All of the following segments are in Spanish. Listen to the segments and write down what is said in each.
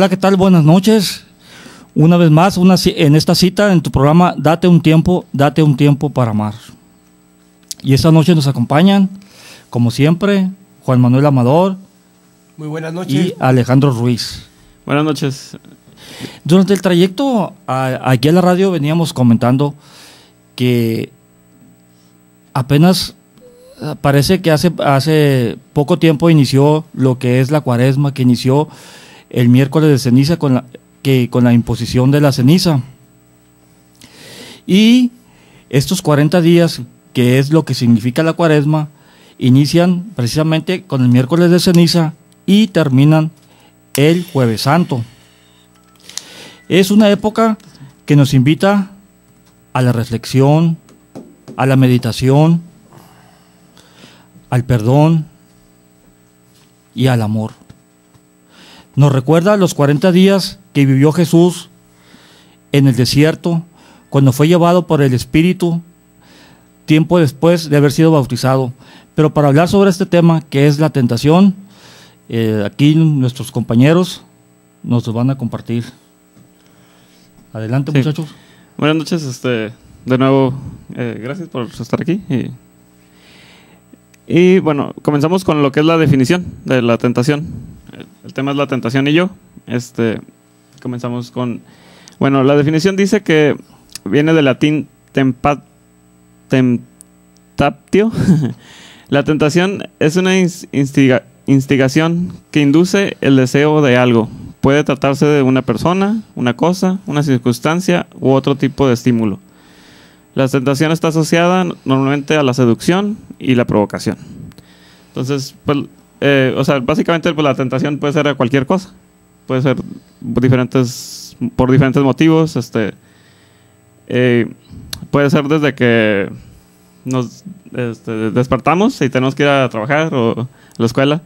Hola, ¿qué tal? Buenas noches. Una vez más, en esta cita en tu programa date un tiempo para amar. Y esta noche nos acompañan, como siempre, Juan Manuel Amador. Muy buenas noches. Y Alejandro Ruiz. Buenas noches. Durante el trayecto aquí a la radio veníamos comentando que apenas parece que hace poco tiempo inició lo que es la Cuaresma, que inició el miércoles de ceniza con la imposición de la ceniza. Y estos 40 días, que es lo que significa la Cuaresma, inician precisamente con el miércoles de ceniza y terminan el Jueves Santo. Es una época que nos invita a la reflexión, a la meditación, al perdón y al amor. Nos recuerda los 40 días que vivió Jesús en el desierto, cuando fue llevado por el Espíritu, tiempo después de haber sido bautizado. Pero para hablar sobre este tema, que es la tentación, aquí nuestros compañeros nos lo van a compartir. Adelante, muchachos. Buenas noches, de nuevo, gracias por estar aquí. Y bueno, comenzamos con lo que es la definición de la tentación. El tema es la tentación y yo. Comenzamos con... Bueno, la definición dice que viene del latín temptatio. La tentación es una instigación que induce el deseo de algo. Puede tratarse de una persona, una cosa, una circunstancia u otro tipo de estímulo. La tentación está asociada normalmente a la seducción y la provocación. Entonces, pues, básicamente pues, la tentación puede ser a cualquier cosa. Puede ser por diferentes motivos. Puede ser desde que nos despertamos y tenemos que ir a trabajar o a la escuela.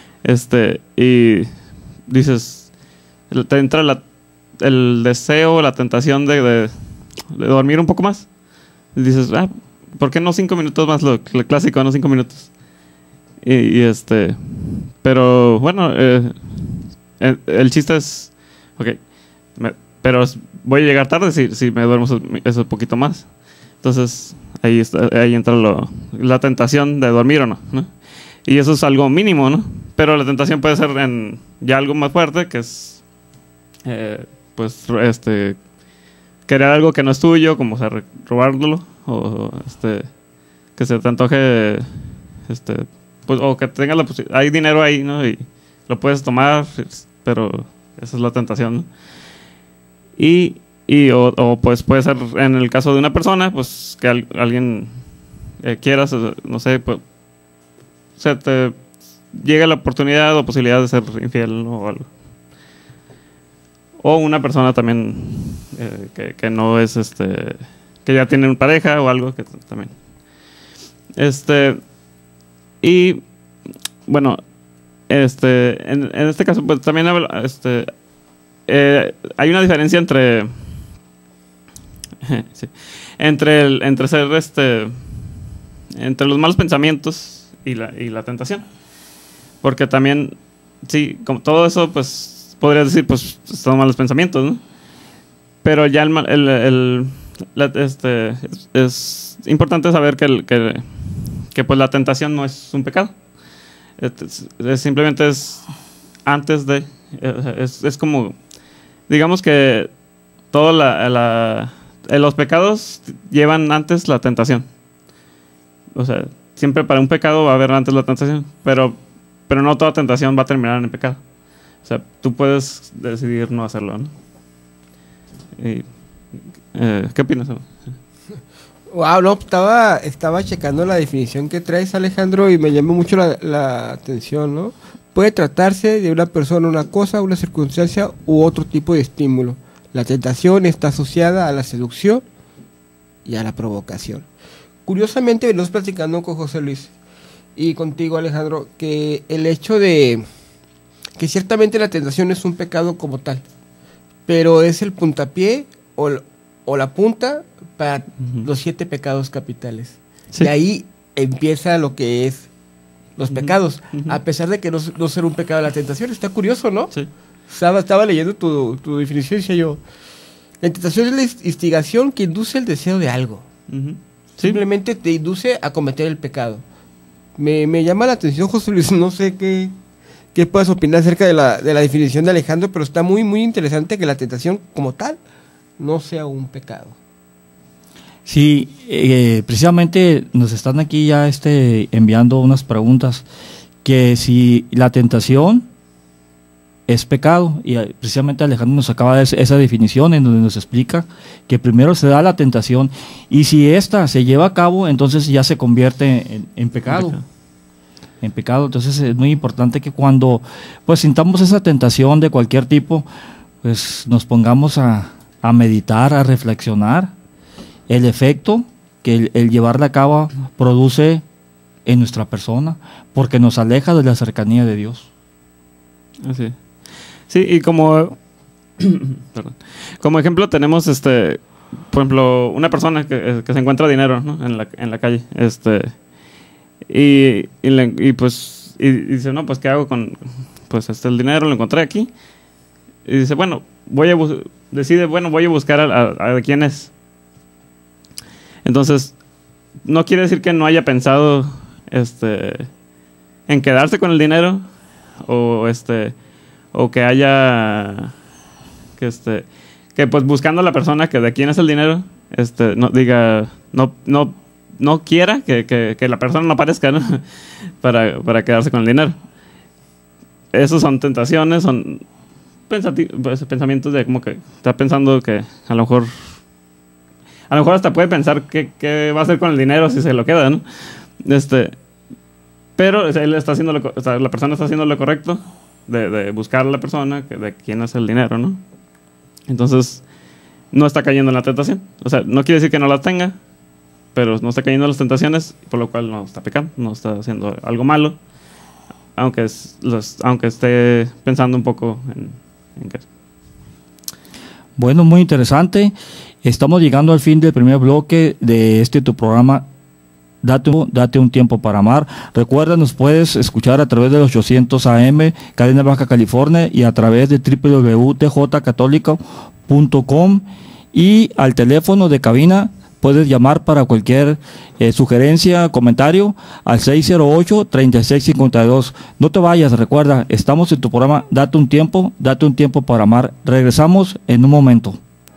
Y dices, te entra el deseo, la tentación de dormir un poco más. Y dices, ¿por qué no 5 minutos más? Lo clásico, no 5 minutos. Pero bueno, el chiste es, pero voy a llegar tarde si me duermo eso un poquito más. Entonces, ahí entra la tentación de dormir o no, ¿no? Y eso es algo mínimo, ¿no? Pero la tentación puede ser ya algo más fuerte, que es, querer algo que no es tuyo, como robártelo, o que se te antoje, pues, o que tengas hay dinero ahí, ¿no? Y lo puedes tomar, pero esa es la tentación, ¿no? O pues puede ser en el caso de una persona, pues que alguien quieras, no sé, pues se te llega la oportunidad o posibilidad de ser infiel, ¿no? O algo. O una persona también que no es que ya tiene una pareja o algo que también. Y bueno, en este caso pues también hay una diferencia entre sí, entre ser entre los malos pensamientos y la tentación. Porque también, sí, como todo eso, pues podrías decir, pues son malos pensamientos, ¿no? Pero ya es importante saber que pues la tentación no es un pecado. Simplemente es antes de... Es como... Digamos que todos los pecados llevan antes la tentación. O sea, siempre para un pecado va a haber antes la tentación, pero no toda tentación va a terminar en el pecado. O sea, tú puedes decidir no hacerlo, ¿no? ¿Qué opinas? Wow, no, estaba checando la definición que traes, Alejandro, y me llamó mucho la atención, ¿no? Puede tratarse de una persona, una cosa, una circunstancia u otro tipo de estímulo. La tentación está asociada a la seducción y a la provocación. Curiosamente, venimos platicando con José Luis y contigo, Alejandro, que el hecho de que ciertamente la tentación es un pecado como tal, pero es el puntapié o la punta para los 7 pecados capitales. Sí. De ahí empieza lo que es los pecados, a pesar de que no ser un pecado de la tentación. Está curioso, ¿no? Sí. Estaba leyendo tu definición y decía yo, la tentación es la instigación que induce el deseo de algo. Ujú. Sí. Simplemente te induce a cometer el pecado. Me llama la atención, José Luis, no sé qué puedes opinar acerca de la definición de Alejandro, pero está muy, muy interesante que la tentación como tal no sea un pecado. Sí, precisamente nos están aquí ya enviando unas preguntas, que si la tentación es pecado, y precisamente Alejandro nos acaba de esa definición en donde nos explica que primero se da la tentación, y si ésta se lleva a cabo, entonces ya se convierte en pecado. En pecado. Entonces es muy importante que cuando pues sintamos esa tentación de cualquier tipo, pues nos pongamos a meditar, a reflexionar el efecto que el llevarla a cabo produce en nuestra persona, porque nos aleja de la cercanía de Dios. Así. Sí, y como perdón, como ejemplo tenemos por ejemplo, una persona que se encuentra dinero, ¿no? en la calle, y dice, no, pues ¿qué hago con pues el dinero? Lo encontré aquí. Y dice, bueno, voy a buscar a quién es. Entonces, no quiere decir que no haya pensado en quedarse con el dinero, o que haya que pues buscando a la persona que de quién es el dinero, no diga, no quiera que la persona no aparezca, ¿no? para quedarse con el dinero. Esos son tentaciones, son pensamientos de como que está pensando que a lo mejor hasta puede pensar qué va a hacer con el dinero si se lo queda, ¿no? Pero él está haciendo la persona está haciendo lo correcto de buscar a la persona de quién es el dinero, ¿no? Entonces no está cayendo en la tentación. O sea, no quiere decir que no la tenga, pero no está cayendo en las tentaciones, por lo cual no está pecando, no está haciendo algo malo, aunque esté pensando un poco en qué. Bueno, muy interesante. Estamos llegando al fin del primer bloque de tu programa Date un tiempo para amar. Recuerda, nos puedes escuchar a través de los 800 AM, Cadena Baja California, y a través de www.tjcatólico.com, y al teléfono de cabina puedes llamar para cualquier sugerencia, comentario al 608-3652. No te vayas, recuerda, estamos en tu programa Date un tiempo para amar. Regresamos en un momento.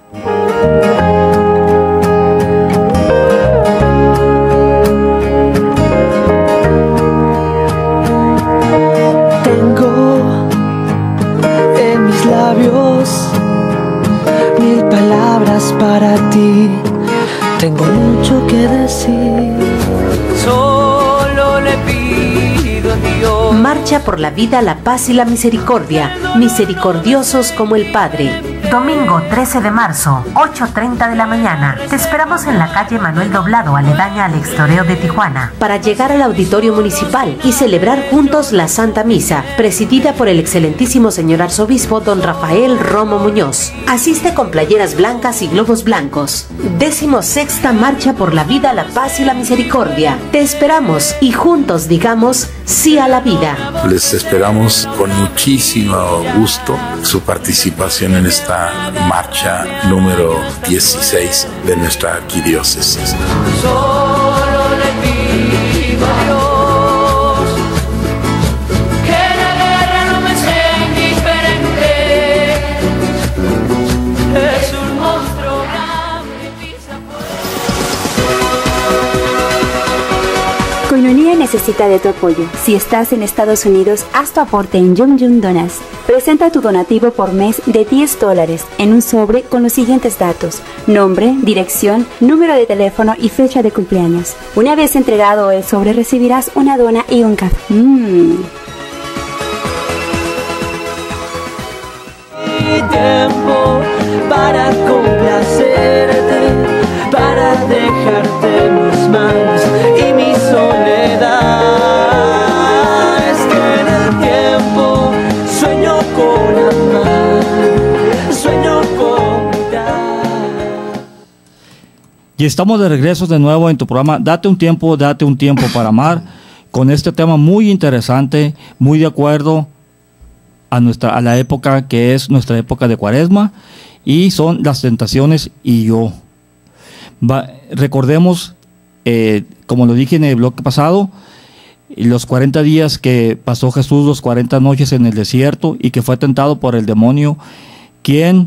Mil palabras para ti, tengo mucho que decir. Solo le pido a Dios. Marcha por la vida, la paz y la misericordia, misericordiosos como el Padre. Domingo 13 de marzo, 8:30 de la mañana. Te esperamos en la calle Manuel Doblado, aledaña al Extoreo de Tijuana, para llegar al auditorio municipal y celebrar juntos la Santa Misa, presidida por el excelentísimo señor arzobispo don Rafael Romo Muñoz. Asiste con playeras blancas y globos blancos. 16ª Marcha por la vida, la paz y la misericordia. Te esperamos y juntos digamos sí a la vida. Les esperamos con muchísimo gusto su participación en esta marcha número 16 de nuestra arquidiócesis. Solo le pido a Dios que la guerra no me sea indiferente. Es un monstruo grande que pisa por... Koinonia necesita de tu apoyo. Si estás en Estados Unidos, haz tu aporte en Yum Yum Donas. Presenta tu donativo por mes de $10 en un sobre con los siguientes datos: nombre, dirección, número de teléfono y fecha de cumpleaños. Una vez entregado el sobre, recibirás una dona y un café. Tiempo para complacerte, para dejarte mis manos y mi soledad. Es que en el tiempo sueño con amar, sueño con cuidar. Y estamos de regreso de nuevo en tu programa Date un tiempo para amar, con este tema muy interesante, muy de acuerdo a la época que es nuestra época de Cuaresma, y son las tentaciones y yo. Recordemos, como lo dije en el bloque pasado, los 40 días que pasó Jesús, los 40 noches en el desierto, y que fue tentado por el demonio, quien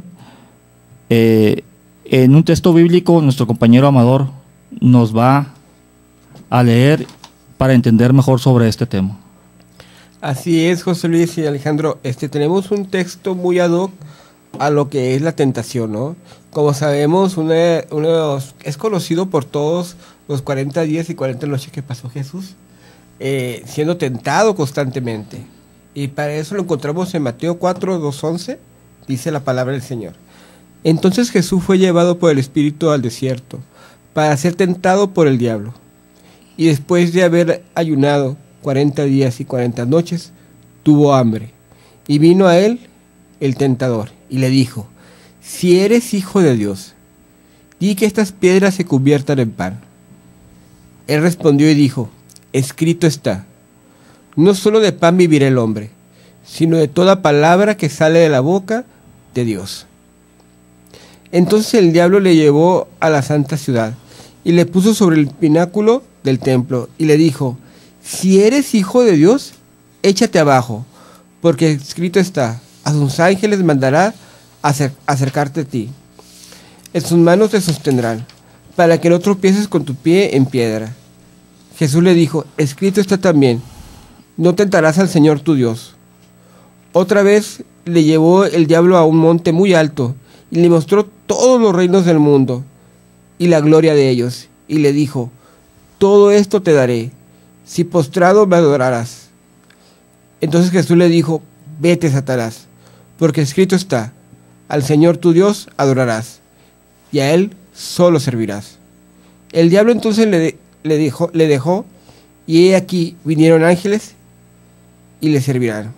en un texto bíblico nuestro compañero Amador nos va a leer para entender mejor sobre este tema. Así es, José Luis y Alejandro. Tenemos un texto muy ad hoc a lo que es la tentación, ¿no? Como sabemos, es conocido por todos los 40 días y 40 noches que pasó Jesús, siendo tentado constantemente. Y para eso lo encontramos en Mateo 4, 2:11, dice la palabra del Señor. Entonces Jesús fue llevado por el Espíritu al desierto, para ser tentado por el diablo. Y después de haber ayunado 40 días y 40 noches, tuvo hambre. Y vino a él el tentador, y le dijo: si eres hijo de Dios, di que estas piedras se conviertan en pan. Él respondió y dijo: escrito está, no solo de pan vivirá el hombre, sino de toda palabra que sale de la boca de Dios. Entonces el diablo le llevó a la santa ciudad, y le puso sobre el pináculo del templo, y le dijo: si eres hijo de Dios, échate abajo, porque escrito está, a sus ángeles mandará acercarte a ti. En sus manos te sostendrán, para que no tropieces con tu pie en piedra. Jesús le dijo: escrito está también, no tentarás al Señor tu Dios. Otra vez le llevó el diablo a un monte muy alto, y le mostró todos los reinos del mundo, y la gloria de ellos, y le dijo: todo esto te daré, si postrado me adorarás. Entonces Jesús le dijo: vete, Satanás, porque escrito está, al Señor tu Dios adorarás, y a Él solo servirás. El diablo entonces le dejó, y he aquí vinieron ángeles y le servirán.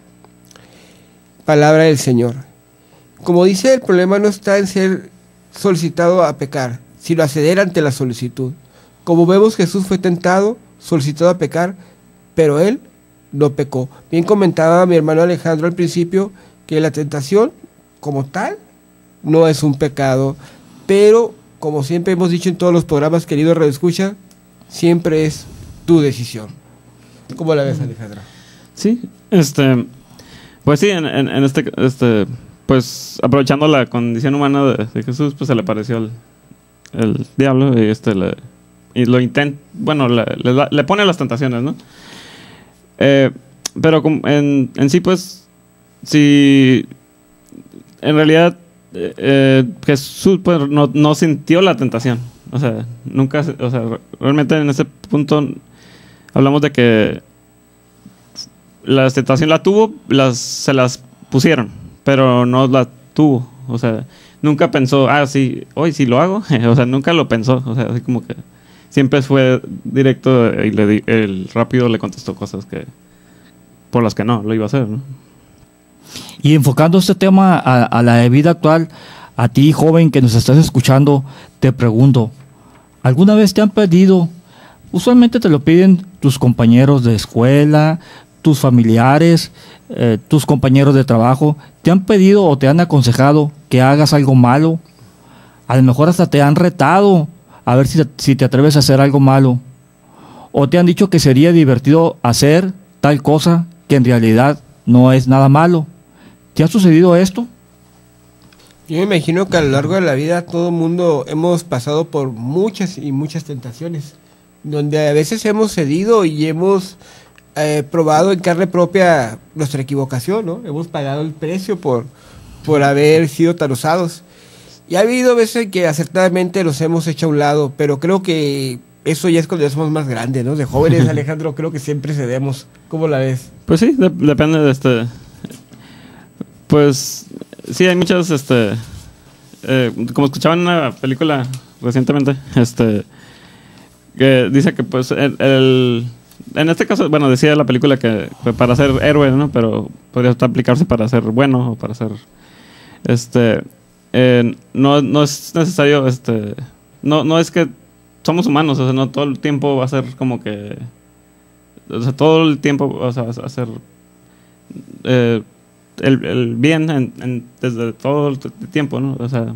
Palabra del Señor. Como dice, el problema no está en ser solicitado a pecar, sino a ceder ante la solicitud. Como vemos, Jesús fue tentado, solicitado a pecar, pero Él no pecó. Bien comentaba mi hermano Alejandro al principio que la tentación como tal no es un pecado, pero como siempre hemos dicho en todos los programas, querido Radio Escucha, siempre es tu decisión. ¿Cómo la ves, Alejandro? Sí, pues sí, pues aprovechando la condición humana de Jesús, pues se le apareció el diablo y lo intenta, bueno, le pone las tentaciones, ¿no? Pero en sí, pues, si en realidad Jesús pues no sintió la tentación, o sea, nunca, o sea, realmente en ese punto hablamos de que la tentación la tuvo, se las pusieron, pero no la tuvo, o sea, nunca pensó, sí, hoy sí lo hago, o sea, nunca lo pensó, o sea, así como que siempre fue directo y rápido le contestó cosas por las que no lo iba a hacer, ¿no? Y enfocando este tema a la vida actual, a ti, joven, que nos estás escuchando, te pregunto, ¿alguna vez te han pedido? Usualmente te lo piden tus compañeros de escuela, tus familiares, tus compañeros de trabajo. ¿Te han pedido o te han aconsejado que hagas algo malo? A lo mejor hasta te han retado a ver si te atreves a hacer algo malo. O te han dicho que sería divertido hacer tal cosa que en realidad no es nada malo. ¿Te ha sucedido esto? Yo me imagino que a lo largo de la vida todo el mundo hemos pasado por muchas y muchas tentaciones, donde a veces hemos cedido y hemos probado en carne propia nuestra equivocación, ¿no? Hemos pagado el precio por haber sido tan osados. Y ha habido veces que acertadamente los hemos hecho a un lado, pero creo que eso ya es cuando ya somos más grandes, ¿no? De jóvenes, Alejandro, creo que siempre cedemos. ¿Cómo la ves? Pues sí, depende de pues sí, hay muchas, como escuchaba en una película recientemente, que dice que pues en este caso, bueno, decía la película que para ser héroe, ¿no? Pero podría aplicarse para ser bueno o para ser, no es necesario, no es que somos humanos, o sea, no todo el tiempo va a ser como que, o sea, todo el tiempo, o sea, va a ser el bien desde todo el tiempo, ¿no? O sea,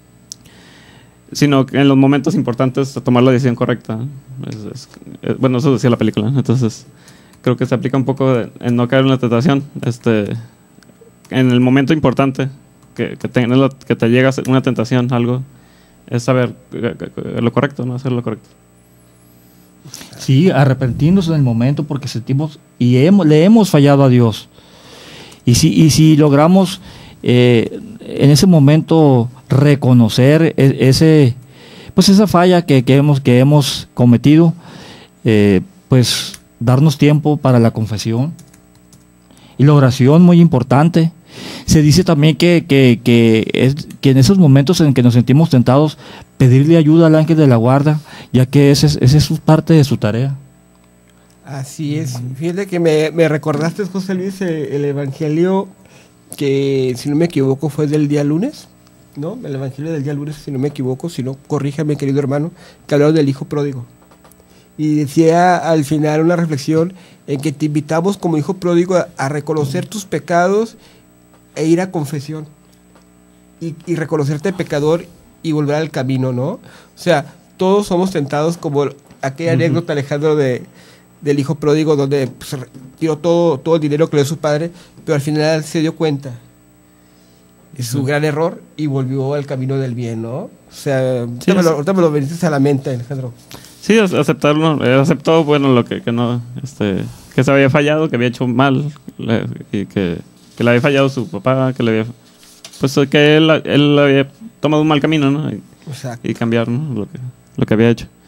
sino que en los momentos importantes tomar la decisión correcta, ¿no? Bueno, eso decía la película, ¿no? Entonces creo que se aplica un poco en no caer en la tentación, en el momento importante que te llega una tentación, algo, es saber lo correcto, no hacer lo correcto. Sí, arrepentirnos en el momento porque sentimos y le hemos fallado a Dios. Y si logramos en ese momento reconocer esa falla que hemos cometido, pues darnos tiempo para la confesión y la oración, muy importante. Se dice también que en esos momentos en que nos sentimos tentados, pedirle ayuda al ángel de la guarda, ya que esa es parte de su tarea. Así es. Fíjate que me recordaste, José Luis, el evangelio que, si no me equivoco, fue del día lunes, ¿no? El evangelio del día lunes, si no me equivoco, si no, corríjame, querido hermano, que hablaba del hijo pródigo. Y decía al final una reflexión en que te invitamos como hijo pródigo a reconocer tus pecados e ir a confesión. Y reconocerte pecador y volver al camino, ¿no? O sea, todos somos tentados, como aquella anécdota, Alejandro, del hijo pródigo, donde pues, tiró todo el dinero que le dio su padre, pero al final se dio cuenta de su gran error y volvió al camino del bien, ¿no? O sea, Sí, ahorita me lo veniste a la mente, Alejandro. Sí, aceptarlo. Aceptó, bueno, lo que no, que se había fallado, que había hecho mal, y que le había fallado su papá, que él había tomado un mal camino, ¿no? Y cambiar, ¿no? Lo que había hecho.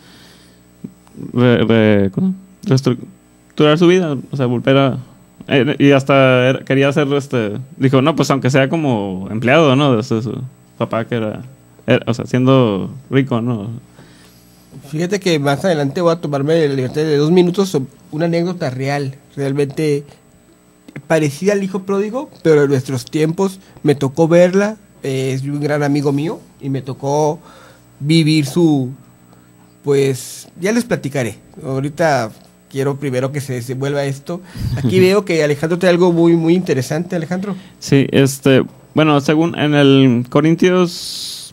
Reestructurar su vida, o sea, volver a... y hasta quería hacer, dijo, no, pues aunque sea como empleado, ¿no? De su papá, que era, o sea, siendo rico, ¿no? Fíjate que más adelante voy a tomarme la libertad de 2 minutos sobre una anécdota real, realmente parecida al hijo pródigo, pero en nuestros tiempos me tocó verla. Es un gran amigo mío y me tocó vivir pues ya les platicaré. Ahorita quiero primero que se desenvuelva esto. Aquí veo que Alejandro trae algo muy, muy interesante, Alejandro. Sí, bueno, según en el 1 Corintios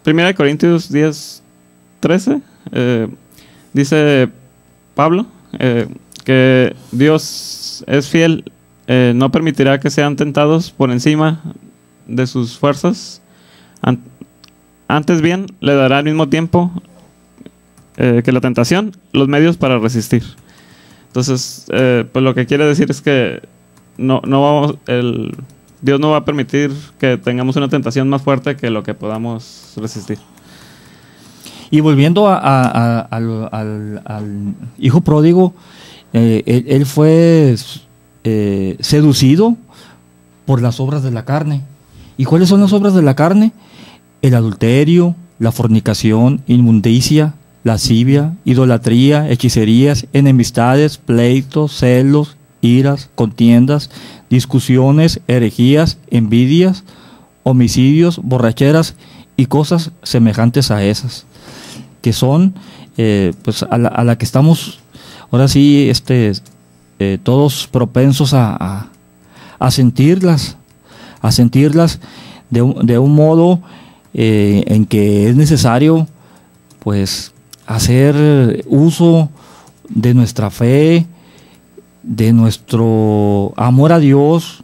10:13, dice Pablo que Dios es fiel, no permitirá que sean tentados por encima de sus fuerzas, antes bien le dará al mismo tiempo que la tentación los medios para resistir. Entonces, pues lo que quiere decir es que Dios no va a permitir que tengamos una tentación más fuerte que lo que podamos resistir. Y volviendo al hijo pródigo, él fue seducido por las obras de la carne. ¿Y cuáles son las obras de la carne? El adulterio, la fornicación, inmundicia, lascivia, idolatría, hechicerías, enemistades, pleitos, celos, iras, contiendas, discusiones, herejías, envidias, homicidios, borracheras y cosas semejantes a esas, que son pues a la que estamos ahora sí todos propensos a sentirlas de un modo en que es necesario pues hacer uso de nuestra fe, de nuestro amor a Dios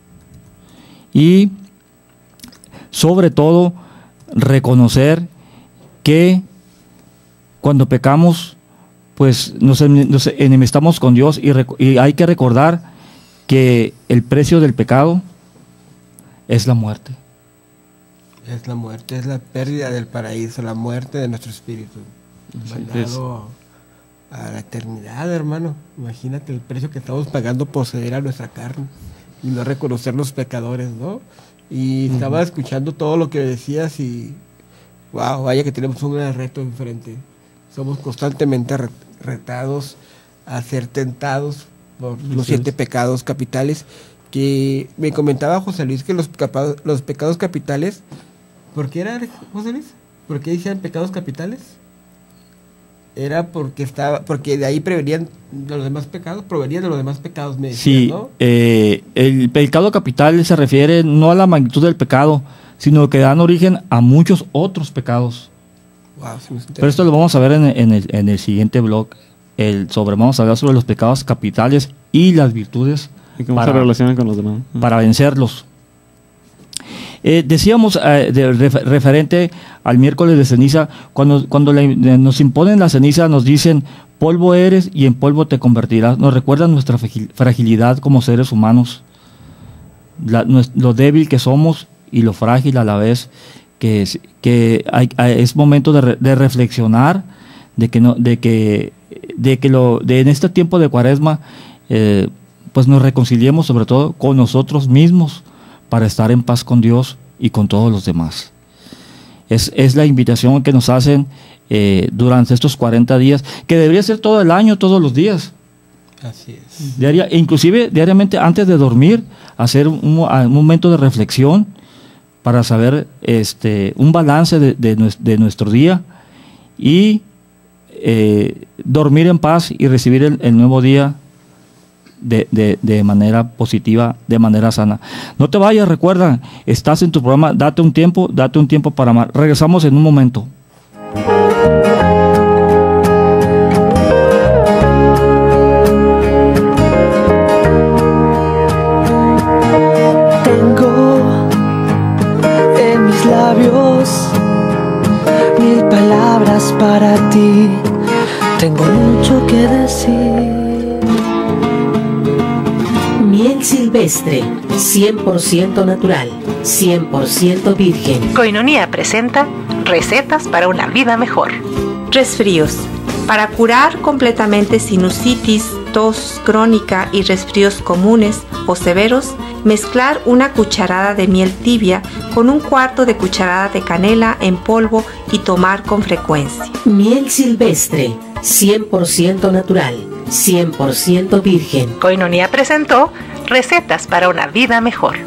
y sobre todo reconocer que cuando pecamos pues nos enemistamos con Dios y hay que recordar que el precio del pecado es la muerte. Es la muerte, es la pérdida del paraíso, la muerte de nuestro espíritu. Mandado a la eternidad, hermano. Imagínate el precio que estamos pagando por ceder a nuestra carne y no reconocernos pecadores, ¿no? Y estaba escuchando todo lo que decías y wow, vaya que tenemos un gran reto enfrente. Somos constantemente retados a ser tentados por los 7 pecados capitales, que me comentaba José Luis que los pecados capitales, ¿por qué era, José Luis? ¿Por qué decían pecados capitales? era porque de ahí provenían de los demás pecados, me decían, Sí, ¿no? el pecado capital se refiere no a la magnitud del pecado, sino que dan origen a muchos otros pecados. Wow, sí me Pero esto lo vamos a ver en el siguiente blog. Vamos a hablar sobre los pecados capitales y las virtudes ¿Y cómo se relacionan con los demás? para vencerlos. Decíamos referente al miércoles de ceniza, cuando nos imponen la ceniza, nos dicen: polvo eres y en polvo te convertirás. Nos recuerdan nuestra fragilidad como seres humanos, lo débil que somos y lo frágil a la vez, que es momento de reflexionar en este tiempo de Cuaresma, pues nos reconciliemos sobre todo con nosotros mismos para estar en paz con Dios y con todos los demás. Es la invitación que nos hacen durante estos 40 días, que debería ser todo el año, todos los días. Así es. Inclusive diariamente antes de dormir, hacer un momento de reflexión para saber un balance de nuestro día y dormir en paz y recibir el nuevo día de manera positiva, de manera sana. No te vayas, recuerda, estás en tu programa date un tiempo para amar. Regresamos en un momento. Tengo en mis labios 1000 palabras para ti, tengo mucho que decir. Miel silvestre, 100% natural, 100% virgen. Koinonia presenta recetas para una vida mejor. Resfríos. Para curar completamente sinusitis, tos crónica y resfríos comunes o severos, mezclar una cucharada de miel tibia con 1/4 de cucharada de canela en polvo y tomar con frecuencia. Miel silvestre, 100% natural, 100% virgen. Koinonia presentó recetas para una vida mejor.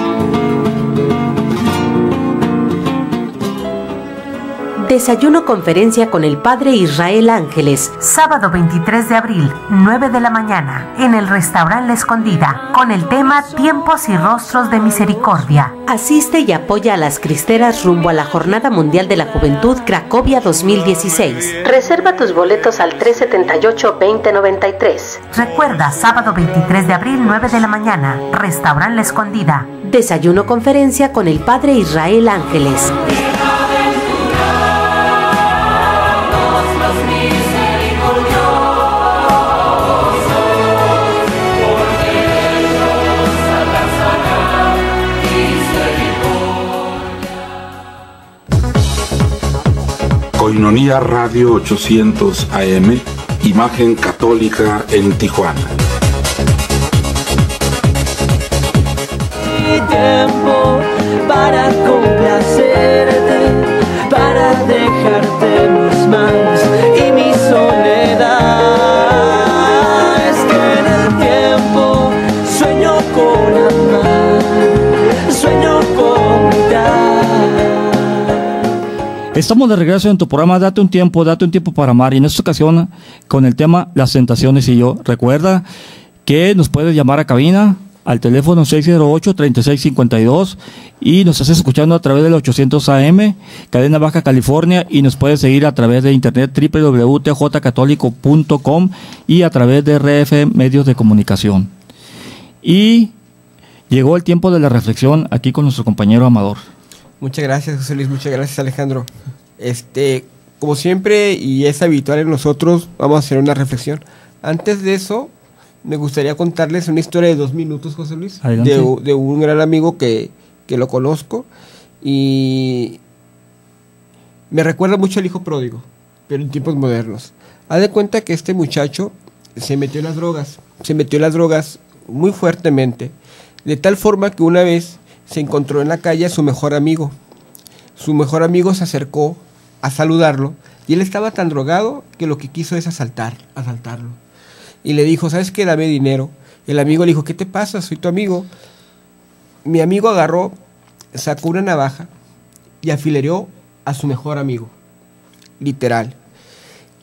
Desayuno conferencia con el Padre Israel Ángeles. Sábado 23 de abril, 9 de la mañana, en el restaurante La Escondida, con el tema Tiempos y Rostros de Misericordia. Asiste y apoya a las cristeras rumbo a la Jornada Mundial de la Juventud Cracovia 2016. Reserva tus boletos al 378-2093. Recuerda, sábado 23 de abril, 9 de la mañana, restaurante La Escondida. Desayuno conferencia con el Padre Israel Ángeles. Koinonia Radio 800 AM, imagen católica en Tijuana. Mi tiempo para complacerte, para dejarte mis manos y mi soledad. Es que en el tiempo sueño con amar, sueño con dar. Estamos de regreso en tu programa date un tiempo para amar, y en esta ocasión con el tema Las Tentaciones y yo. Recuerda que nos puedes llamar a cabina al teléfono 608-3652 y nos estás escuchando a través del 800 AM, Cadena Baja California, y nos puedes seguir a través de internet www.tjcatólico.com y a través de RF Medios de Comunicación. Y llegó el tiempo de la reflexión aquí con nuestro compañero Amador. Muchas gracias, José Luis, muchas gracias, Alejandro. Como siempre, y es habitual en nosotros, vamos a hacer una reflexión. Antes de eso, me gustaría contarles una historia de 2 minutos, José Luis, de un gran amigo que lo conozco, y me recuerda mucho al hijo pródigo, pero en tiempos modernos. Haz de cuenta que este muchacho se metió en las drogas muy fuertemente, de tal forma que una vez se encontró en la calle a su mejor amigo. Su mejor amigo se acercó a saludarlo y él estaba tan drogado que lo que quiso es asaltarlo. Y le dijo: ¿sabes qué? Dame dinero. El amigo le dijo: ¿qué te pasa? Soy tu amigo. Mi amigo agarró, sacó una navaja y afilereó a su mejor amigo. Literal.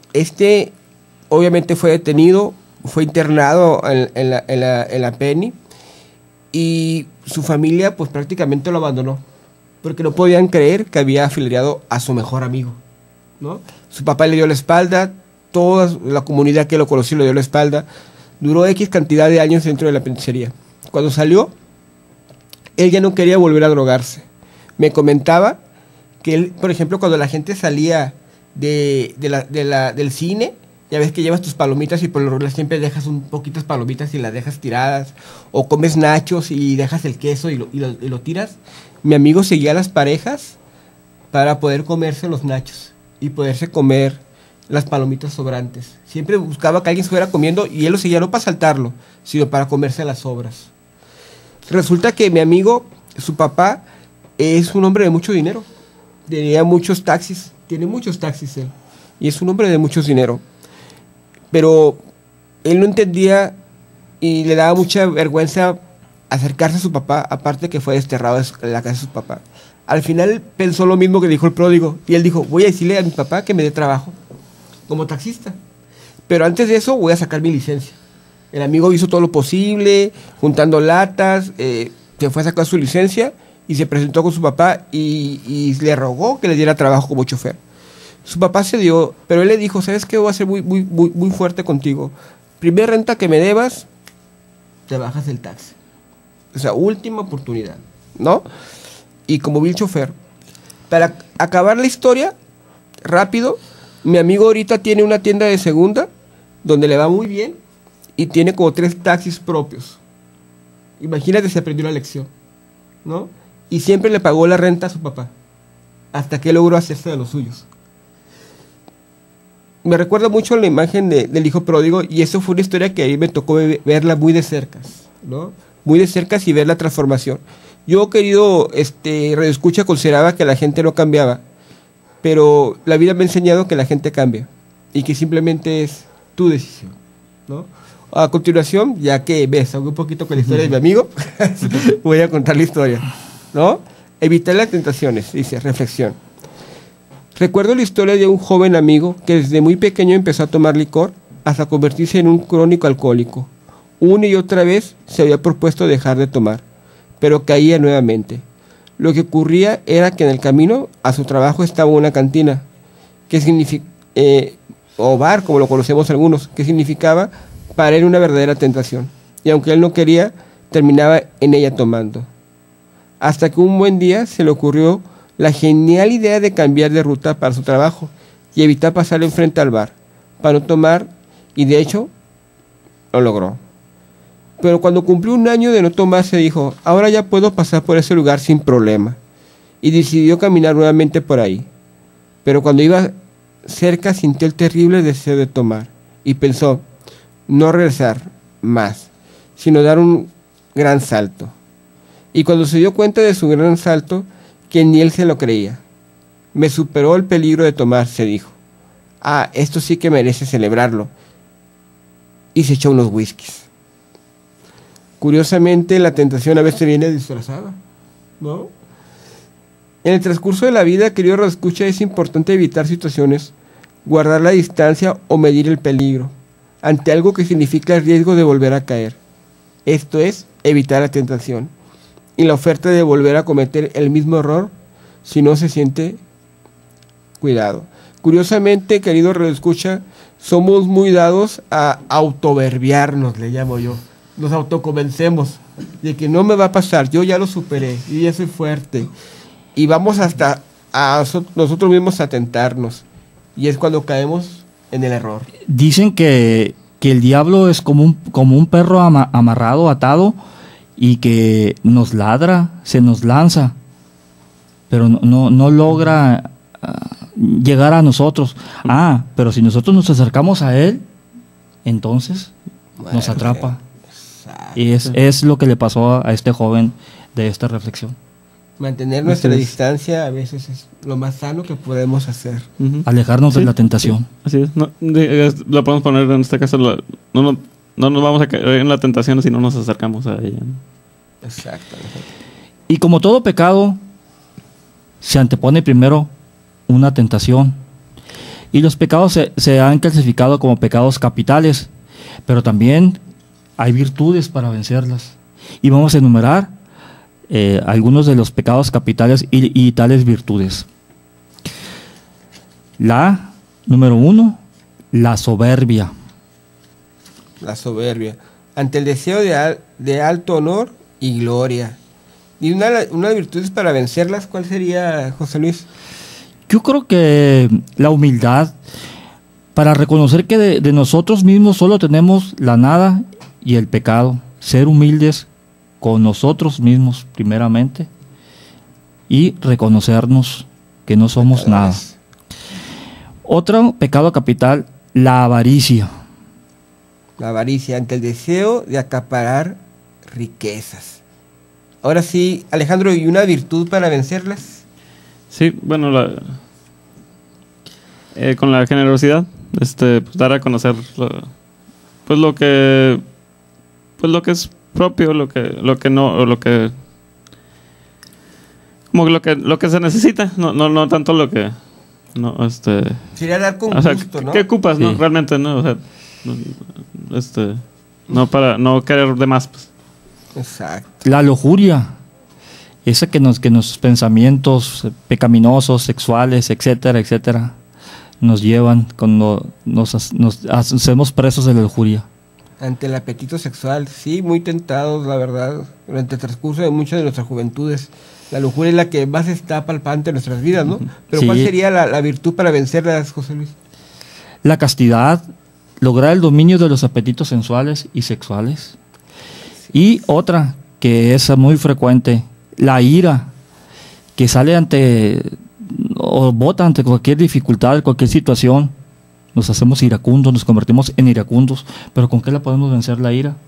Obviamente fue detenido, fue internado en la PENI, y su familia pues prácticamente lo abandonó, porque no podían creer que había afiliado a su mejor amigo, ¿no? Su papá le dio la espalda, toda la comunidad que lo conoció le dio la espalda. Duró X cantidad de años dentro de la penitenciaría. Cuando salió, él ya no quería volver a drogarse. Me comentaba que él, por ejemplo, cuando la gente salía del cine, ya ves que llevas tus palomitas y por lo regular siempre dejas un poquitas palomitas y las dejas tiradas, o comes nachos y dejas el queso y lo tiras. Mi amigo seguía a las parejas para poder comerse los nachos y poderse comer las palomitas sobrantes. Siempre buscaba que alguien se fuera comiendo y él lo seguía no para saltarlo, sino para comerse las sobras. Resulta que mi amigo, su papá, es un hombre de mucho dinero. Tenía muchos taxis, tiene muchos taxis él, y es un hombre de mucho dinero. Pero él no entendía y le daba mucha vergüenza acercarse a su papá, aparte que fue desterrado de la casa de su papá. Al final él pensó lo mismo que dijo el pródigo, y él dijo, voy a decirle a mi papá que me dé trabajo como taxista, pero antes de eso voy a sacar mi licencia. El amigo hizo todo lo posible, juntando latas, se fue a sacar su licencia y se presentó con su papá y le rogó que le diera trabajo como chofer. Su papá se dio, pero él le dijo, ¿sabes qué? Voy a ser muy fuerte contigo. Primer renta que me debas, te bajas del taxi. O sea, última oportunidad, ¿no? Y como vi el chofer, para acabar la historia, rápido, mi amigo ahorita tiene una tienda de segunda, donde le va muy bien, y tiene como 3 taxis propios. Imagínate, se aprendió la lección, ¿no? Y siempre le pagó la renta a su papá, hasta que logró hacerse de los suyos. Me recuerda mucho la imagen del hijo pródigo, y eso fue una historia que ahí me tocó verla muy de cerca, ¿no? Muy de cerca y ver la transformación. Yo, querido radioescucha, consideraba que la gente no cambiaba, pero la vida me ha enseñado que la gente cambia y que simplemente es tu decisión, ¿no? A continuación, ya que ves un poquito con la historia de mi amigo, voy a contar la historia, ¿no? Evitar las tentaciones, dice, reflexión. Recuerdo la historia de un joven amigo que desde muy pequeño empezó a tomar licor hasta convertirse en un crónico alcohólico. Una y otra vez se había propuesto dejar de tomar, pero caía nuevamente. Lo que ocurría era que en el camino a su trabajo estaba una cantina, que significa, o bar, como lo conocemos algunos, que significaba para él una verdadera tentación. Y aunque él no quería, terminaba en ella tomando. Hasta que un buen día se le ocurrió la genial idea de cambiar de ruta para su trabajo y evitar pasar enfrente al bar, para no tomar, y de hecho, lo logró. Pero cuando cumplió 1 año de no tomar, se dijo, ahora ya puedo pasar por ese lugar sin problema. Y decidió caminar nuevamente por ahí. Pero cuando iba cerca sintió el terrible deseo de tomar. Y pensó, no regresar más, sino dar un gran salto. Y cuando se dio cuenta de su gran salto, que ni él se lo creía. Me superó el peligro de tomar, se dijo. Ah, esto sí que merece celebrarlo. Y se echó unos whiskies. Curiosamente, la tentación a veces viene disfrazada, ¿no? En el transcurso de la vida, querido radioescucha, es importante evitar situaciones, guardar la distancia o medir el peligro ante algo que significa el riesgo de volver a caer. Esto es, evitar la tentación y la oferta de volver a cometer el mismo error si no se siente cuidado. Curiosamente, querido radioescucha, somos muy dados a autoverbiarnos, le llamo yo. Nos autoconvencemos de que no me va a pasar, yo ya lo superé, y ya soy fuerte. Y vamos hasta a nosotros mismos a tentarnos. Y es cuando caemos en el error. Dicen que el diablo es como un perro amarrado, atado, y que nos ladra, se nos lanza, pero no logra llegar a nosotros. Pero si nosotros nos acercamos a él, entonces nos atrapa. Y es lo que le pasó a este joven de esta reflexión. Mantener nuestra distancia a veces es lo más sano que podemos hacer. Alejarnos de la tentación. Así es. Lo podemos poner en este caso, no nos vamos a caer en la tentación si no nos acercamos a ella, ¿no? Exactamente. Y como todo pecado, se antepone primero una tentación. Y los pecados se han clasificado como pecados capitales, pero también hay virtudes para vencerlas. Y vamos a enumerar algunos de los pecados capitales y tales virtudes. La número 1, la soberbia. La soberbia. Ante el deseo de alto honor y gloria. Y una de las virtudes para vencerlas, ¿cuál sería, José Luis? Yo creo que la humildad, para reconocer que de nosotros mismos solo tenemos la nada y el pecado. Ser humildes con nosotros mismos primeramente y reconocernos que no somos nada. Otro pecado capital, la avaricia. La avaricia, ante el deseo de acaparar riquezas. Ahora sí, Alejandro, ¿y una virtud para vencerlas? Sí, bueno, con la generosidad, pues dar a conocer lo que es propio, lo que no, o lo que se necesita, no tanto lo que sería dar con o gusto, ¿no? ¿Qué ocupas, no? Realmente, ¿no? O sea, no para no querer de más, pues. Exacto. La lujuria, esa que nuestros pensamientos pecaminosos, sexuales, etcétera, etcétera, nos llevan cuando nos hacemos presos de la lujuria. Ante el apetito sexual, sí, muy tentados, la verdad, durante el transcurso de muchas de nuestras juventudes. La lujuria es la que más está palpante en nuestras vidas, ¿no? Pero sí. ¿Cuál sería la virtud para vencerlas, José Luis? La castidad, lograr el dominio de los apetitos sensuales y sexuales. Y otra, que es muy frecuente, la ira, que sale o bota ante cualquier dificultad, cualquier situación. Nos hacemos iracundos, nos convertimos en iracundos. ¿Pero con qué la podemos vencer la ira?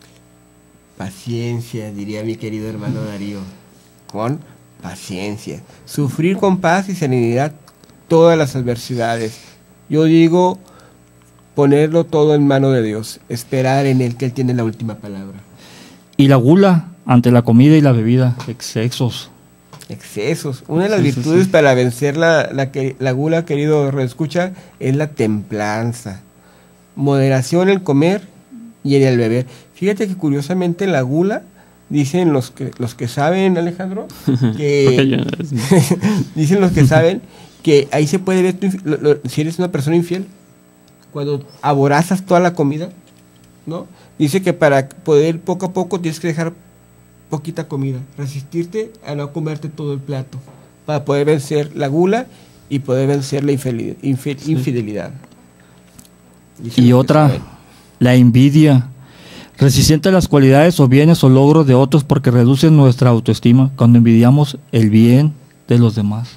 Paciencia, diría mi querido hermano Darío. Con paciencia. Sufrir con paz y serenidad todas las adversidades. Yo digo, ponerlo todo en mano de Dios. Esperar en Él, que Él tiene la última palabra. Y la gula ante la comida y la bebida, excesos. Excesos. Una de las virtudes para vencer la gula, querido reescucha, es la templanza. Moderación en el comer y en el beber. Fíjate que curiosamente la gula, dicen los que saben, Alejandro, que dicen los que saben que ahí se puede ver si eres una persona infiel, cuando aborazas toda la comida, ¿no? Dice que para poder poco a poco tienes que dejar poquita comida, resistirte a no comerte todo el plato, para poder vencer la gula y poder vencer la infidelidad. Y otra, la envidia, resistente a las cualidades o bienes o logros de otros porque reducen nuestra autoestima cuando envidiamos el bien de los demás.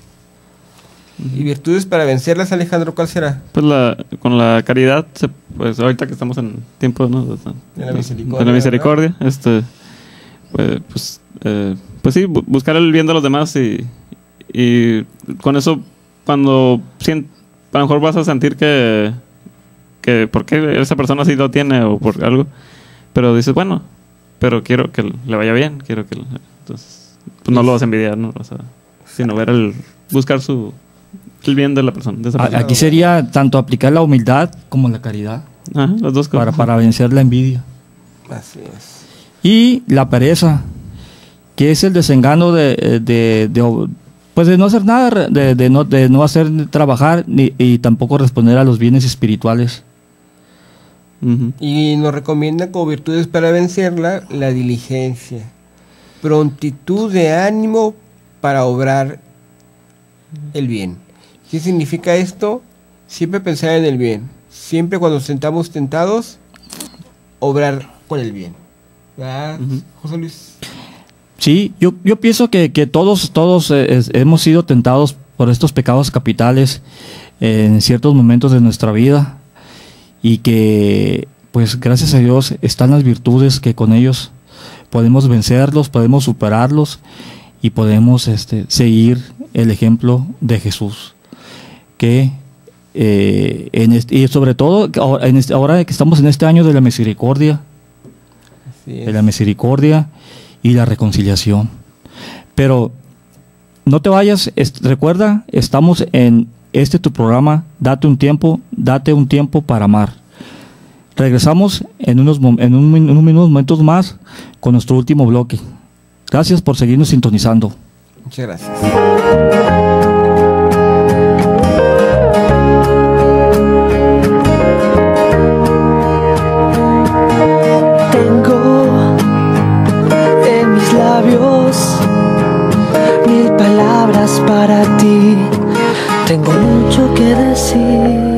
¿Y virtudes para vencerlas, Alejandro, cuál será? Pues con la caridad, pues ahorita que estamos en tiempo, ¿no? de la misericordia, pues sí, buscar el bien de los demás y con eso cuando a lo mejor vas a sentir que por qué esa persona sí lo tiene o por algo, pero dices, bueno, pero quiero que le vaya bien, entonces pues no lo vas a envidiar, ¿no? O sea, sino buscar el bien de la persona. De esa persona. Aquí sería tanto aplicar la humildad como la caridad. Ajá, las dos cosas. Para vencer la envidia. Así es. Y la pereza, que es el desengano de no hacer nada, de no hacer trabajar y tampoco responder a los bienes espirituales. Uh-huh. Y nos recomienda como virtudes para vencerla la diligencia, prontitud de ánimo para obrar el bien. ¿Qué significa esto? Siempre pensar en el bien. Siempre cuando nos sentamos tentados, obrar con el bien. ¿Verdad, José Luis? Sí, yo pienso que todos hemos sido tentados por estos pecados capitales en ciertos momentos de nuestra vida y que, pues, gracias a Dios están las virtudes que con ellos podemos vencerlos, podemos superarlos y podemos seguir el ejemplo de Jesús, que y sobre todo ahora que estamos en este año de la misericordia, y la reconciliación. Pero no te vayas, recuerda, estamos en tu programa, Date un tiempo para amar. Regresamos en unos momentos más con nuestro último bloque. Gracias por seguirnos sintonizando. Muchas gracias. Tengo en mis labios 1000 palabras para ti. Tengo mucho que decir.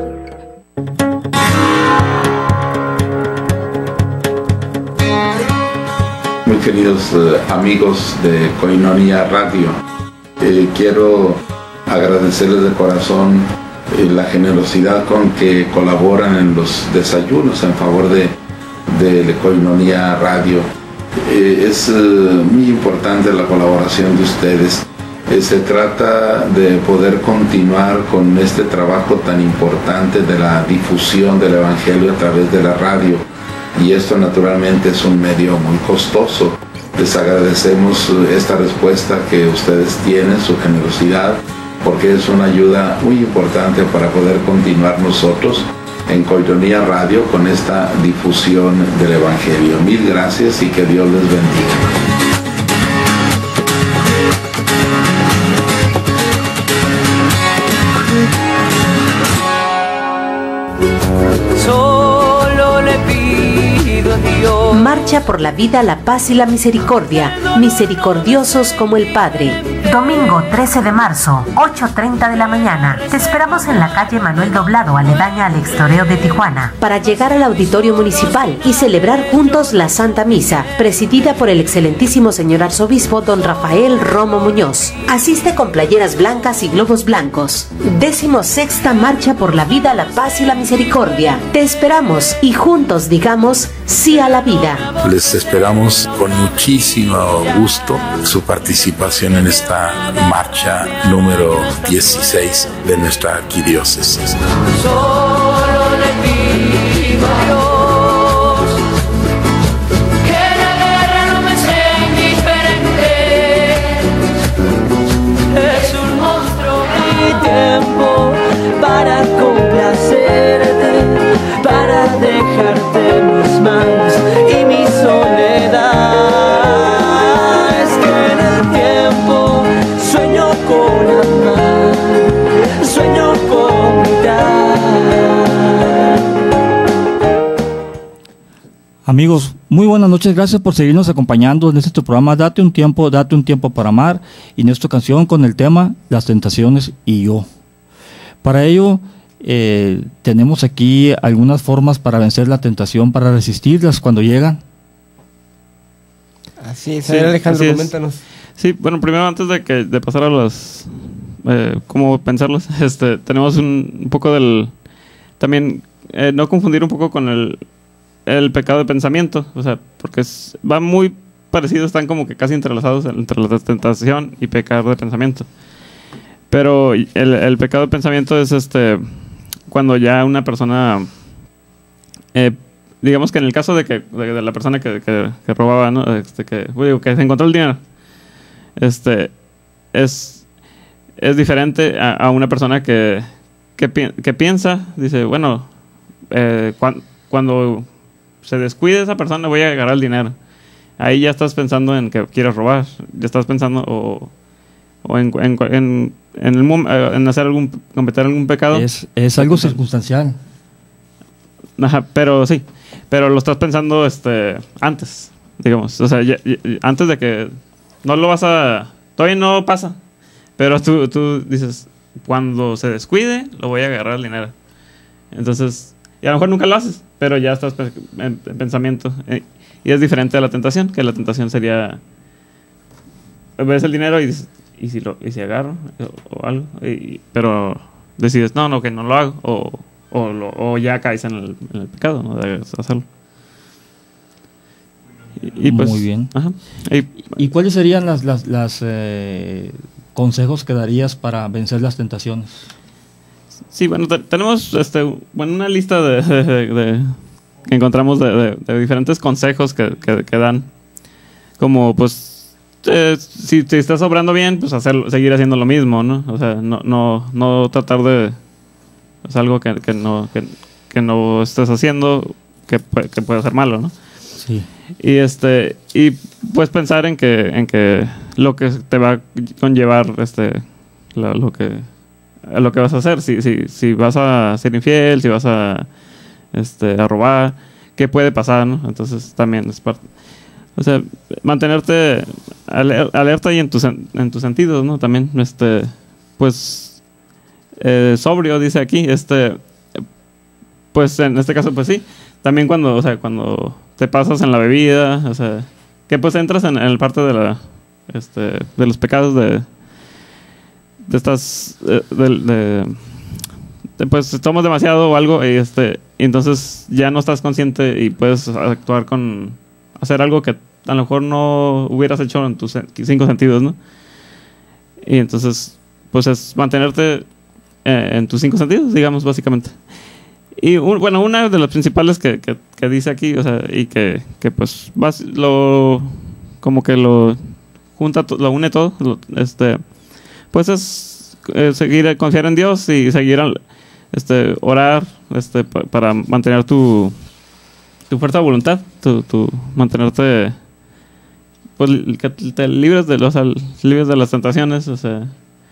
Muy queridos amigos de Koinonia Radio, quiero agradecerles de corazón la generosidad con que colaboran en los desayunos en favor de Koinonia Radio. Es muy importante la colaboración de ustedes. Se trata de poder continuar con este trabajo tan importante de la difusión del Evangelio a través de la radio. Y esto naturalmente es un medio muy costoso. Les agradecemos esta respuesta que ustedes tienen, su generosidad, porque es una ayuda muy importante para poder continuar nosotros en Koinonia Radio con esta difusión del Evangelio. Mil gracias y que Dios les bendiga. Solo le pido a Dios. Marcha por la vida, la paz y la misericordia, misericordiosos como el Padre. Domingo 13 de marzo, 8:30 de la mañana. Te esperamos en la calle Manuel Doblado, aledaña al Extoreo de Tijuana, para llegar al auditorio municipal y celebrar juntos la Santa Misa, presidida por el excelentísimo señor arzobispo don Rafael Romo Muñoz. Asiste con playeras blancas y globos blancos. 16ª Marcha por la vida, la paz y la misericordia. Te esperamos y juntos digamos sí a la vida. Les esperamos con muchísimo gusto su participación en esta marcha número 16 de nuestra arquidiócesis. Solo le pido a Dios que la guerra no me sea indiferente. Es un monstruo mi tiempo para complacerte, para dejarte mis manos y mi soledad. Es que en el tiempo sueño con amar, sueño con mirar. Amigos, muy buenas noches, gracias por seguirnos acompañando en este tu programa Date un tiempo para amar, y en esta canción con el tema Las tentaciones y yo. Para ello tenemos aquí algunas formas para vencer la tentación, para resistirlas cuando llegan. Así es, Alejandro, coméntanos. Sí, bueno, primero antes de pasar a los cómo pensarlos, tenemos un poco del también no confundir un poco con el pecado de pensamiento, o sea, porque va muy parecido, están como que casi entrelazados entre la tentación y pecado de pensamiento. Pero el pecado de pensamiento es cuando ya una persona, digamos que en el caso de la persona que robaba, ¿no? Que se encontró el dinero, es diferente a una persona que piensa, dice, bueno, cuando se descuide esa persona voy a agarrar el dinero. Ahí ya estás pensando en que quieres robar, ya estás pensando o en hacer cometer algún pecado. Es algo circunstancial. Ajá, pero sí, pero lo estás pensando antes, digamos, o sea, antes de que no lo vas a, todavía no pasa, pero tú dices, cuando se descuide lo voy a agarrar el dinero. Entonces, y a lo mejor nunca lo haces, pero ya estás en pensamiento, y es diferente a la tentación, que la tentación sería, ves el dinero y dices, ¿y si agarro? O algo. Pero decides, no, que no lo hago. O ya caes en el pecado, ¿no? De hacerlo. Y pues, muy bien. Ajá. ¿Y cuáles serían las consejos que darías para vencer las tentaciones? Sí, bueno, tenemos una lista que encontramos de diferentes consejos que dan. Como, pues, si te estás obrando bien, pues seguir haciendo lo mismo, ¿no? O sea, no tratar de... Es algo que no estés haciendo que puede ser malo, ¿no? Sí. Y pues pensar en que lo que te va a conllevar lo que vas a hacer, si vas a ser infiel, si vas a robar, qué puede pasar, ¿no? Entonces también es parte, o sea, mantenerte alerta y en tus sentidos, ¿no? También pues sobrio, dice aquí, pues en este caso pues sí, también cuando te pasas en la bebida, o sea, que pues entras en el parte de los pecados de estas pues tomas demasiado o algo y entonces ya no estás consciente y puedes hacer algo que a lo mejor no hubieras hecho en tus 5 sentidos, ¿no? Y entonces pues es mantenerte en tus 5 sentidos, digamos, básicamente. Y una de las principales que dice aquí, o sea, y que pues como que lo junta, lo une todo, pues es confiar en Dios y seguir orar para mantener tu fuerza de voluntad, mantenerte pues que te libres de las tentaciones, o sea,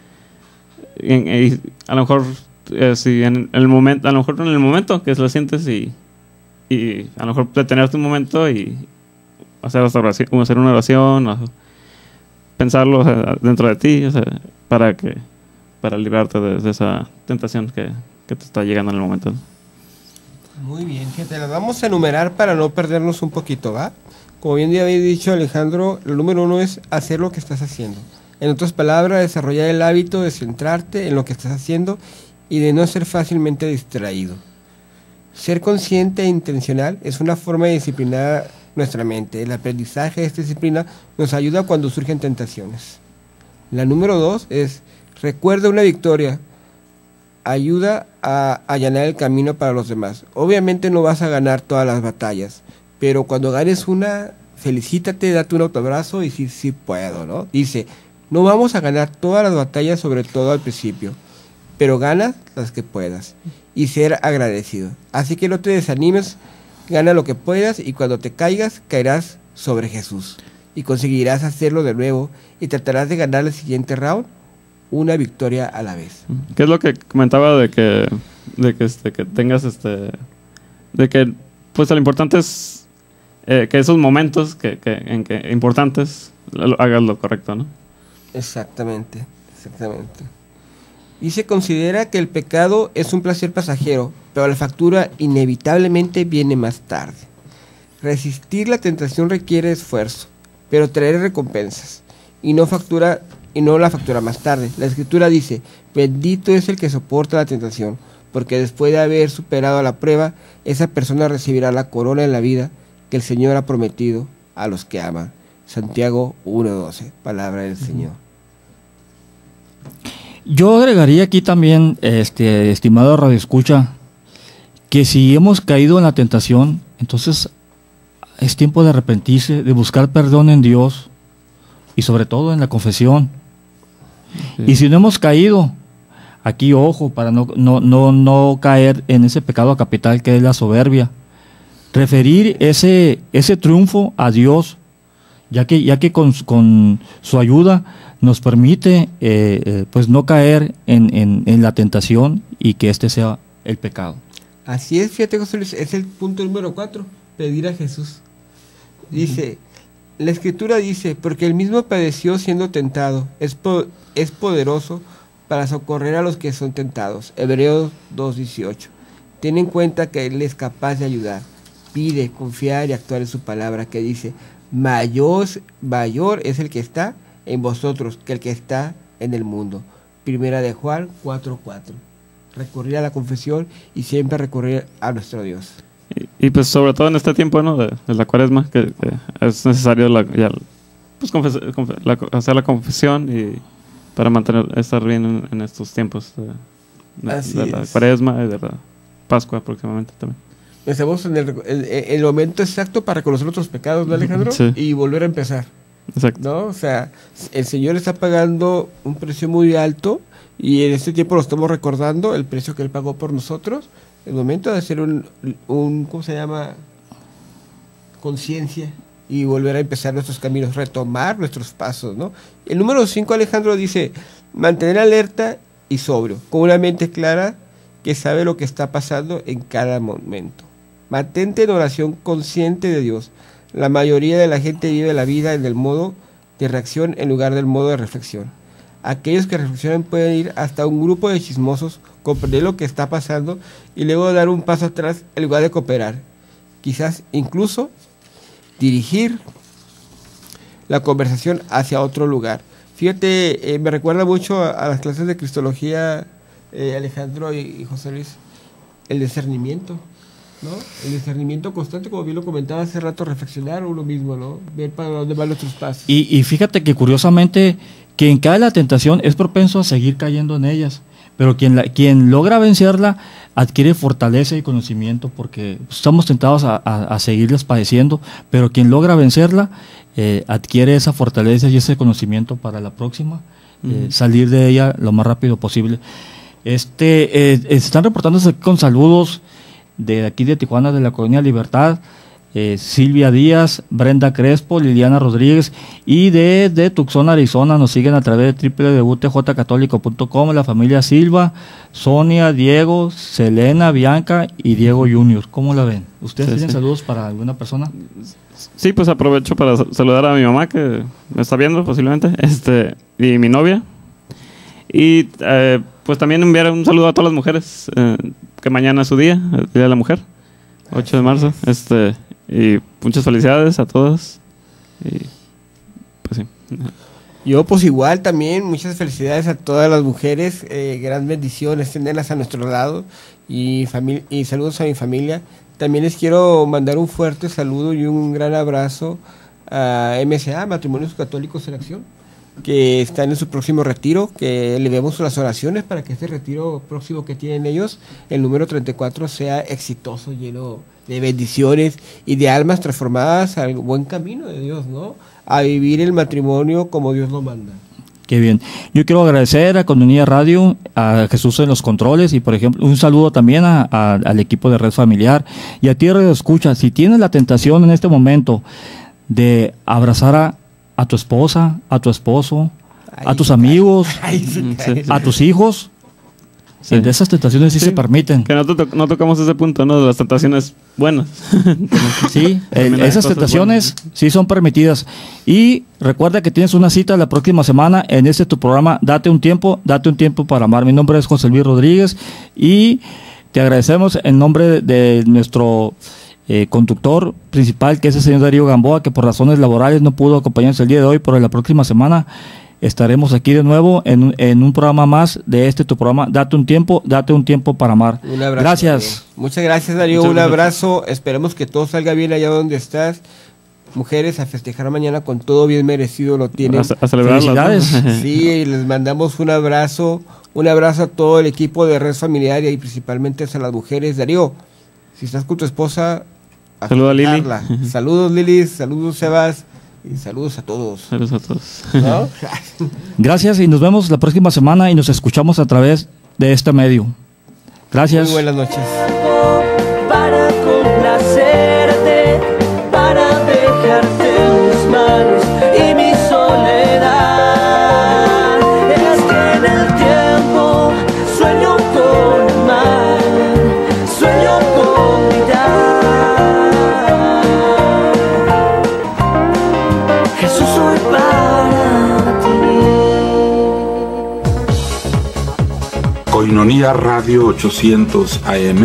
y a lo mejor si en el momento que lo sientes y a lo mejor detenerte un momento y hacer una oración, o pensarlo, o sea, dentro de ti, o sea, para librarte de esa tentación que te está llegando en el momento. Muy bien, gente, las vamos a enumerar para no perdernos un poquito, ¿va? Como bien ya había dicho Alejandro, el número 1 es hacer lo que estás haciendo. En otras palabras, desarrollar el hábito de centrarte en lo que estás haciendo y de no ser fácilmente distraído. Ser consciente e intencional es una forma de disciplinar nuestra mente. El aprendizaje de esta disciplina nos ayuda cuando surgen tentaciones. La número 2 es recuerda una victoria. Ayuda a allanar el camino para los demás. Obviamente no vas a ganar todas las batallas, pero cuando ganes una, felicítate, date un autoabrazo y sí puedo, ¿no? Dice, no vamos a ganar todas las batallas, sobre todo al principio, pero gana las que puedas y ser agradecido. Así que no te desanimes, gana lo que puedas y cuando te caigas, caerás sobre Jesús y conseguirás hacerlo de nuevo y tratarás de ganar el siguiente round, una victoria a la vez. ¿Qué es lo que comentaba de que tengas de que pues lo importante es que esos momentos que importantes hagas lo correcto, ¿no? Exactamente. Y se considera que el pecado es un placer pasajero, pero la factura inevitablemente viene más tarde. Resistir la tentación requiere esfuerzo, pero trae recompensas, y no la factura más tarde. La Escritura dice, bendito es el que soporta la tentación, porque después de haber superado la prueba, esa persona recibirá la corona en la vida que el Señor ha prometido a los que aman. Santiago 1:12, palabra del Señor. Yo agregaría aquí también, estimado radioescucha, que si hemos caído en la tentación, entonces es tiempo de arrepentirse, de buscar perdón en Dios y sobre todo en la confesión. Sí. Y si no hemos caído, aquí ojo, para no caer en ese pecado capital que es la soberbia, referir ese triunfo a Dios, ya que con su ayuda nos permite pues no caer en la tentación y que este sea el pecado. Así es, fíjate, José Luis, es el punto número 4, pedir a Jesús. Dice, la Escritura dice, porque él mismo padeció siendo tentado, es poderoso para socorrer a los que son tentados. Hebreos 2:18. Ten en cuenta que él es capaz de ayudar. Pide, confiar y actuar en su palabra, que dice, mayor es el que está en vosotros que el que está en el mundo. Primera de Juan 4:4. Recurrir a la confesión y siempre recurrir a nuestro Dios. Y pues sobre todo en este tiempo, ¿no? de la Cuaresma, que es necesario hacer la confesión y para estar bien en estos tiempos de la Cuaresma y de la Pascua próximamente también. Estamos en el momento exacto para reconocer nuestros pecados, ¿no, Alejandro? Sí. Y volver a empezar. Exacto. ¿no? O sea, el Señor está pagando un precio muy alto y en este tiempo lo estamos recordando, el precio que Él pagó por nosotros. El momento de hacer un ¿cómo se llama? Conciencia y volver a empezar nuestros caminos, retomar nuestros pasos, ¿no? El número 5, Alejandro, dice, mantener alerta y sobrio, con una mente clara que sabe lo que está pasando en cada momento. Mantente en oración consciente de Dios. La mayoría de la gente vive la vida en el modo de reacción en lugar del modo de reflexión. Aquellos que reflexionan pueden ir hasta un grupo de chismosos, comprender lo que está pasando y luego dar un paso atrás en lugar de cooperar. Quizás incluso dirigir la conversación hacia otro lugar. Fíjate, me recuerda mucho a las clases de Cristología, Alejandro y José Luis, el discernimiento, ¿no? El discernimiento constante, como bien lo comentaba hace rato, reflexionar uno mismo, ¿no? Ver para dónde van nuestros pasos. Y fíjate que curiosamente, quien cae en la tentación es propenso a seguir cayendo en ellas, pero quien logra vencerla adquiere fortaleza y conocimiento, porque estamos tentados a seguirlas padeciendo, pero quien logra vencerla adquiere esa fortaleza y ese conocimiento para la próxima, salir de ella lo más rápido posible. Están reportándose con saludos de aquí de Tijuana, de la Colonia Libertad, Silvia Díaz, Brenda Crespo, Liliana Rodríguez, y de Tucson, Arizona, nos siguen a través de www.tjcatólico.com, la familia Silva, Sonia, Diego, Selena, Bianca y Diego Junior. ¿Cómo la ven? ¿Ustedes tienen saludos para alguna persona? Sí, pues aprovecho para saludar a mi mamá, que me está viendo posiblemente, y mi novia. Y pues también enviar un saludo a todas las mujeres, que mañana es su día, el Día de la Mujer, 8 de marzo. Y muchas felicidades a todas. Y pues sí. Yo pues igual también, muchas felicidades a todas las mujeres, gran bendición tenerlas a nuestro lado y saludos a mi familia. También les quiero mandar un fuerte saludo y un gran abrazo a MCA, Matrimonios Católicos en Acción, que están en su próximo retiro, que le demos las oraciones para que este retiro próximo que tienen ellos, el número 34, sea exitoso, lleno de bendiciones y de almas transformadas al buen camino de Dios, ¿no? A vivir el matrimonio como Dios lo manda. Qué bien. Yo quiero agradecer a Comunidad Radio, a Jesús en los controles y, por ejemplo, un saludo también al equipo de Red Familiar y a ti, Radio Escucha. Si tienes la tentación en este momento de abrazar a tu esposa, a tu esposo, a tus amigos, a tus hijos, de esas tentaciones sí se permiten. Que no tocamos ese punto, ¿no? De las tentaciones buenas. Sí, esas tentaciones sí son permitidas. Y recuerda que tienes una cita la próxima semana en tu programa Date un tiempo para amar. Mi nombre es José Luis Rodríguez y te agradecemos en nombre de nuestro conductor principal, que es el señor Darío Gamboa, que por razones laborales no pudo acompañarnos el día de hoy, pero la próxima semana estaremos aquí de nuevo en un programa más de tu programa Date un tiempo para amar. Un abrazo, gracias. Darío. Muchas gracias, Darío. Un abrazo. Esperemos que todo salga bien allá donde estás. Mujeres, a festejar mañana con todo bien merecido, lo tienen. A celebrar. Felicidades. Sí, les mandamos un abrazo a todo el equipo de Red Familiar y principalmente a las mujeres. Darío, si estás con tu esposa, saludos a Lili. Saludos, Lili. Saludos, Sebas. Y saludos a todos. Saludos a todos. ¿No? Gracias y nos vemos la próxima semana y nos escuchamos a través de este medio. Gracias. Muy buenas noches. Para complacerte, para dejarte mis manos y mi soledad. Es que en el tiempo sueño con amar, sueño con gritar. Jesús, soy para ti. Coinonía Radio 800 AM